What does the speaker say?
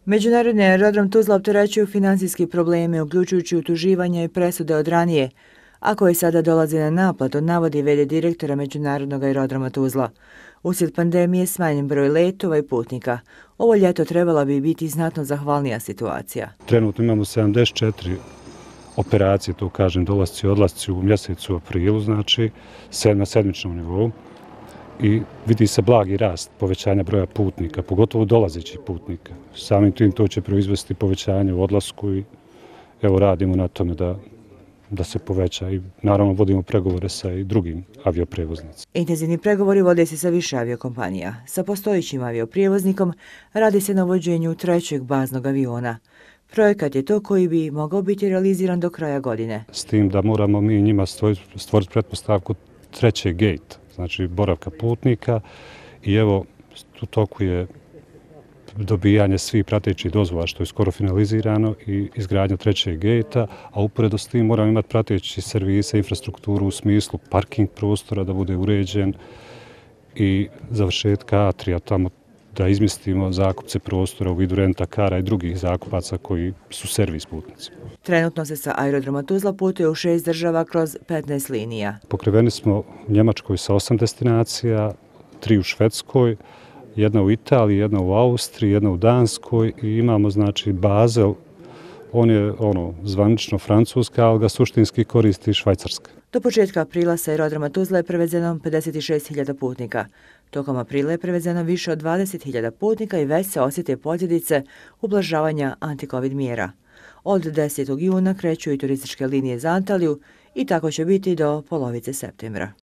Međunarodni aerodrom Tuzla opterećuju finansijski problemi, uključujući utuživanja i presude od ranije, a koji sada dolaze na naplatu, navodi v.d. direktora Međunarodnog aerodroma Tuzla. Uslijed pandemije smanjen broj letova i putnika. Ovo ljeto trebala bi biti znatno zahvalnija situacija. Trenutno imamo 74 operacije, to kažem, dolasci i odlasci u mjesecu aprilu, znači na sedmičnom nivou. I vidi se blagi rast povećanja broja putnika, pogotovo dolazećih putnika. Samim tim to će proizvesti povećanje u odlasku i evo radimo na tome da se poveća i naravno vodimo pregovore sa i drugim avioprevoznicima. Intenzivni pregovori vode se sa više aviokompanija. Sa postojećim avioprijevoznikom radi se na uvođenju trećeg baznog aviona. Projekat je to koji bi mogao biti realiziran do kraja godine. S tim da moramo mi njima stvoriti pretpostavku trećeg gate, znači boravka putnika i evo u toku je dobijanje svih pratećih dozvola što je skoro finalizirano i izgradnja trećeg gejta, a uporedo s tim moramo imati prateći servise, infrastrukturu u smislu parking prostora da bude uređen i završetka atrija tamo da izmjestimo zakupce prostora u vidu renta-kara i drugih zakupaca koji su servis putnicima. Trenutno se sa aerodroma Tuzla putuje u 6 država kroz 15 linija. Pokriveni smo u Njemačkoj sa 8 destinacija, 3 u Švedskoj, jedna u Italiji, jedna u Austriji, jedna u Danskoj i imamo znači Basel, on je zvanično francuska, ali ga suštinski koristi Švajcarska. Do početka aprila sa aerodroma Tuzla je prevezeno 56.000 putnika. Tokom aprila je prevezeno više od 20.000 putnika i već se osjete posljedice ublažavanja anti-covid mjera. Od 10. juna kreću i turističke linije za Antaliju i tako će biti do polovice septembra.